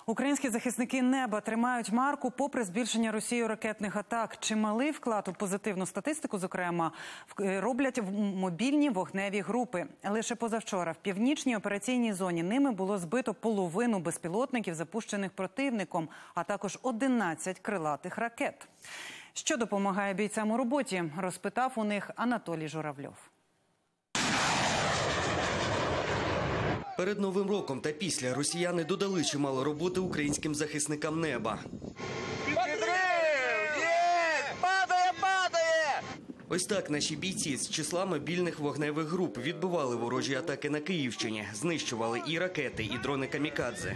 Українські захисники неба тримають марку попри збільшення Росією ракетних атак. Чималий вклад у позитивну статистику, зокрема, роблять мобільні вогневі групи. Лише позавчора в північній операційній зоні ними було збито половину безпілотників, запущених противником, а також 11 крилатих ракет. Що допомагає бійцям у роботі, розпитав у них Анатолій Журавльов. Перед Новим роком та після росіяни додали чимало роботи українським захисникам неба. Ось так наші бійці з числа мобільних вогневих груп відбивали ворожі атаки на Київщині, знищували і ракети, і дрони камікадзе.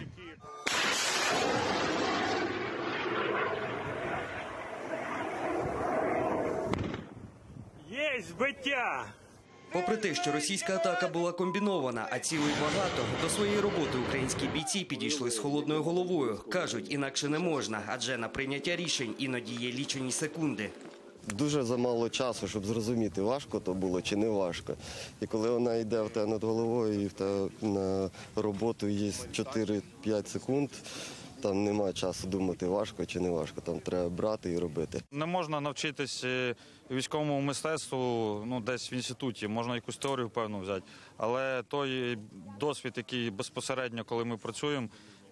Є збиття! Попри те, що російська атака була комбінована, а цілей багато, до своєї роботи українські бійці підійшли з холодною головою. Кажуть, інакше не можна, адже на прийняття рішень іноді є лічені секунди. Дуже замало часу, щоб зрозуміти, важко то було чи не важко. І коли вона йде в тебе над головою, і в тебе на роботу є 4-5 секунд, там немає часу думати, важко чи не важко, там треба брати і робити. Не можна навчитись військовому мистецтву десь в інституті, можна якусь теорію певну взяти, але той досвід, який безпосередньо, коли ми працюємо,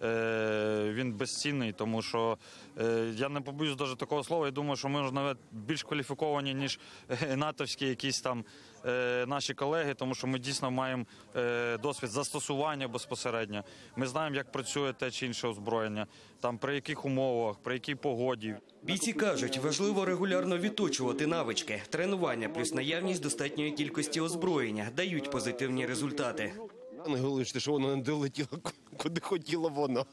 він безцінний, тому що я не побоюсь навіть такого слова, я думаю, що ми ж навіть більш кваліфіковані, ніж натовські якісь там наші колеги, тому що ми дійсно маємо досвід застосування безпосередньо. Ми знаємо, як працює те чи інше озброєння, там при яких умовах, при якій погоді. Бійці кажуть, важливо регулярно відточувати навички. Тренування плюс наявність достатньої кількості озброєння дають позитивні результати. Найголовніше, що воно не долетіло, куди хотіло воно.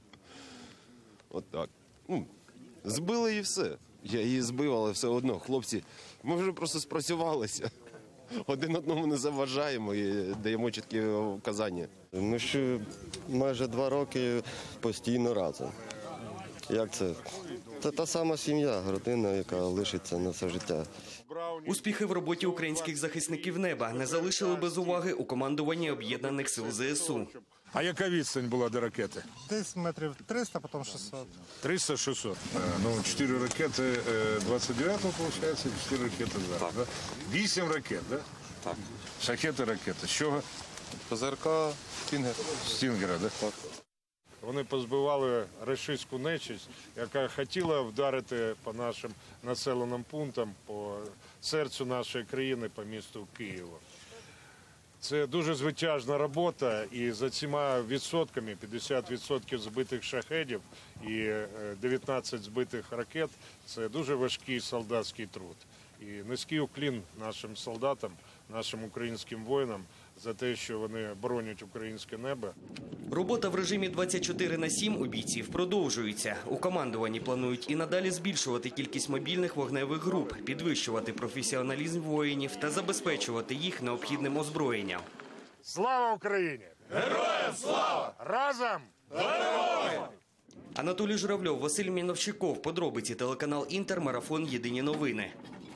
От так. Збили і все. Я її збив, але все одно, хлопці, ми вже просто спрацювалися. Один одному не заважаємо і даємо чіткі вказання. Ми ж майже 2 роки постійно разом. Як це? Це та сама сім'я, родина, яка лишиться на все життя. Успіхи в роботі українських захисників неба не залишили без уваги у командуванні Об'єднаних сил ЗСУ. А яка відстань була до ракети? Десь метрів 300, потім 600. 300-600. 4 ракети 29-го, виходить, 4 ракети зараз. Да? 8 ракет, да? Так. Шахети-ракети. З чого? ПЗРК «Стінгер». Стінгера, да? Так. Вони позбивали рашистську нечисть, яка хотіла вдарити по нашим населеним пунктам, по серцю нашої країни, по місту Києву. Це дуже звитяжна робота, і за цими відсотками, 50% збитих шахедів і 19 збитих ракет, це дуже важкий солдатський труд. І низький уклін нашим солдатам, нашим українським воїнам за те, що вони боронять українське небо. Робота в режимі 24/7 у бійців продовжується. У командуванні планують і надалі збільшувати кількість мобільних вогневих груп, підвищувати професіоналізм воїнів та забезпечувати їх необхідним озброєнням. Слава Україні! Героям слава! Разом! Перемоги! Анатолій Журавльов, Василь Міновщиков. Подробиці телеканал Інтер, марафон «Єдині новини».